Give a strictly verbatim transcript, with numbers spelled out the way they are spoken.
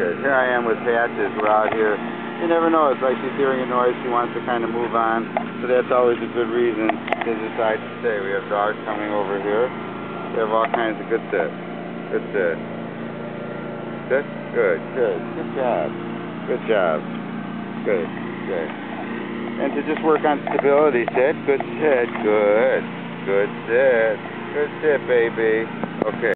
good. Here I am with Patches. We're out here. You never know. It's like she's hearing a noise. She wants to kind of move on. So that's always a good reason to decide to stay. We have dogs coming over here. We have all kinds of good sit. Good sit. Sit. Good. Good. Good job. Good job. Good. Good. And to just work on stability. Sit. Good sit. Good. Good sit. Good sit, baby. Okay.